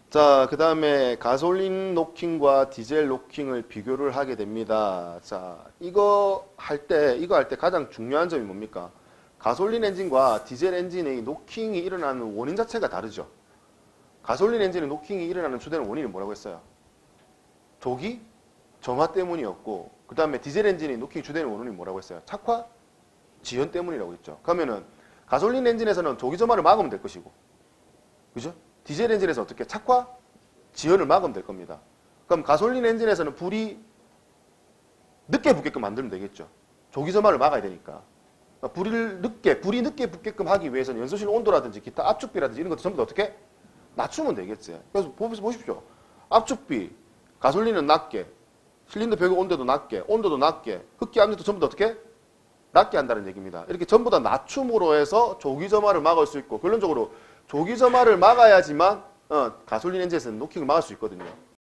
자, 그 다음에 가솔린 노킹과 디젤 노킹을 비교를 하게 됩니다. 자, 이거 할 때 가장 중요한 점이 뭡니까? 가솔린 엔진과 디젤 엔진의 노킹이 일어나는 원인 자체가 다르죠. 가솔린 엔진의 노킹이 일어나는 주된 원인이 뭐라고 했어요? 조기 정화 때문이었고, 그 다음에 디젤 엔진의 노킹 주된 원인이 뭐라고 했어요? 착화 지연 때문이라고 했죠. 그러면은 가솔린 엔진에서는 조기 점화를 막으면 될 것이고, 그죠? 디젤 엔진에서 어떻게 착화 지연을 막으면 될 겁니다. 그럼 가솔린 엔진에서는 불이 늦게 붙게끔 만들면 되겠죠. 조기 점화를 막아야 되니까. 불이 늦게 붙게끔 하기 위해서는 연소실 온도라든지 기타 압축비라든지 이런 것도 전부 다 어떻게 낮추면 되겠지. 그래서 보십시오. 압축비, 가솔린은 낮게, 실린더 벽의 온도도 낮게, 온도도 낮게, 흡기 압력도 전부 다 어떻게 낮게 한다는 얘기입니다. 이렇게 전부 다 낮춤으로 해서 조기 점화를 막을 수 있고, 결론적으로 조기 점화를 막아야지만 가솔린 엔진에서는 노킹을 막을 수 있거든요.